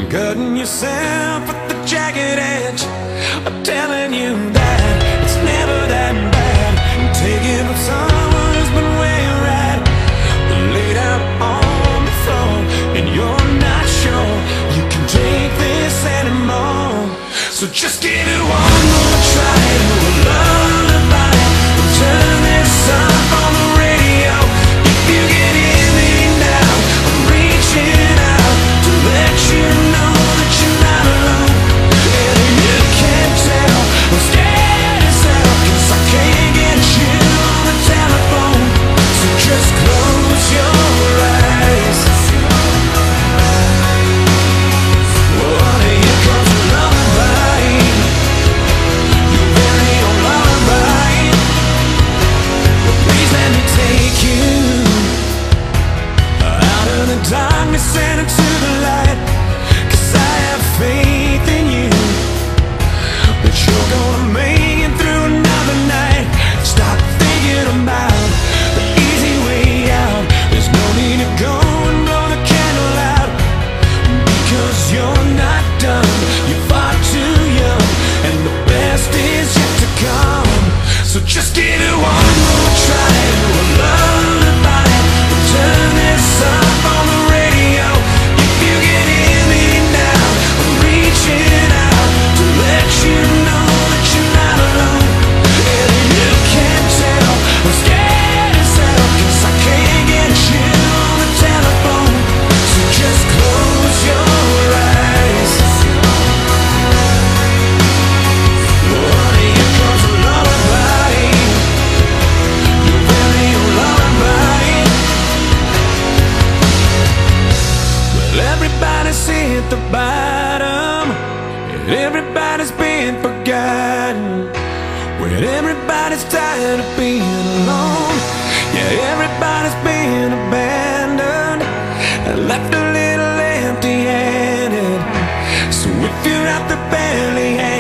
cutting yourself at the jagged edge. I'm telling you that it's never that bad. Taking from someone who's been where you're at, laid out on the floor, and you're not sure you can take this anymore. So just give it one more try to a lullaby. Turn this up on the radio. If you can hear me now, I'm reaching out to let you know that you're not alone. And you can't tell I'm scared as hell, 'cause I can't get you on the telephone. So just close your eyes. Well, here comes a lullaby, your very own lullaby. Well, please let me take you out of the darkness and into the light, 'cause I have faith in you that you're gonna make it through another night. Stop thinking about the easy way out. There's no need to go and blow the candle out, because you're not done. You're far too young, and the best is yet to come. So just give it one more try to a lullaby. Turn this up on the radio. If you can hear me now, I'm reaching out to let you know that you're not alone. And you can't tell I'm scared as hell, 'cause I can't get you on the telephone. So just close your eyes. Oh, here comes a lullaby, your very own lullaby. Well, everybody's hit the bottom, and everybody's been forgotten. When everybody's tired of being alone, yeah, everybody's been abandoned and left a little empty-handed. So if you're out there barely